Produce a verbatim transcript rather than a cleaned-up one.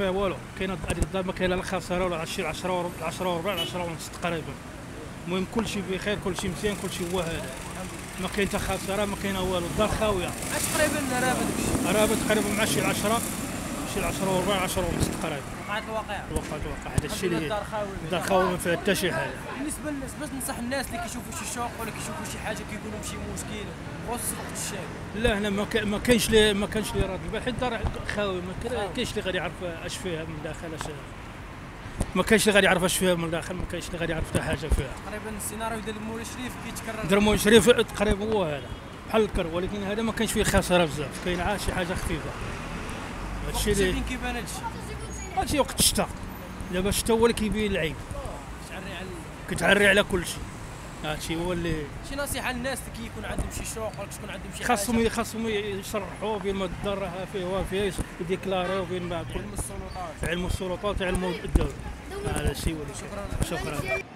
فيها والو. كاينه هذيك الدار ما كاينه لا خساره ولا شي عشرة عشرة وربع عشرة ونص تقريبا. المهم كلشي بخير، كلشي مزيان، كلشي هو هذا. ما كاين حتى خساره، ما كاينه والو، الدار خاويه. اش تقريبا رابط داكشي؟ رابط تقريبا مع شي عشرة، شي عشرة وربع عشرة ونص تقريبا. وقعت الواقعه. وقعت الواقع هذا الشيء اللي الدار خاويه. الدار خاويه ما فيها حتى شي حاجه. بالنسبه للناس باش تنصح الناس اللي كيشوفوا شي شوق ولا كيشوفوا شي حاجه كيقولوا شي مشكل خصوصا وقت الشارع. لا هنا ما ما كاينش لي ما كاينش لي راد البال، حيت الدار خاويه، ما كاينش اللي غادي يعرف اش فيها من داخل. اش ما كاينش اللي غادي يعرف اش فيها من داخل، ما كاينش اللي غادي يعرف حتى حاجه فيها. تقريبا السيناريو ديال مولاي شريف كيتكرر. دار مولاي شريف تقريبا هو هذا بحال الكر، ولكن هذا ما كاينش فيه خساره بزاف، كاين عاد شي حاجه خفيفه. هادشي اللي فين كيبان هادشي؟ هادشي وقت الشتاء، دابا الشتاء هو اللي كيبين العيب، تعري على كتعري على كل شيء. هادشي هو اللي شي نصيحه للناس اللي كيكون عندهم شي شوق ولا كتكون عندهم شي حاجه. خاصهم خاصهم يشرحوا بين ما الدار راها فيه وفيه يديكلاريو بين ما علم السلطات علم السلطات علم الدوله. هذا الشيء. شكرا شكرا.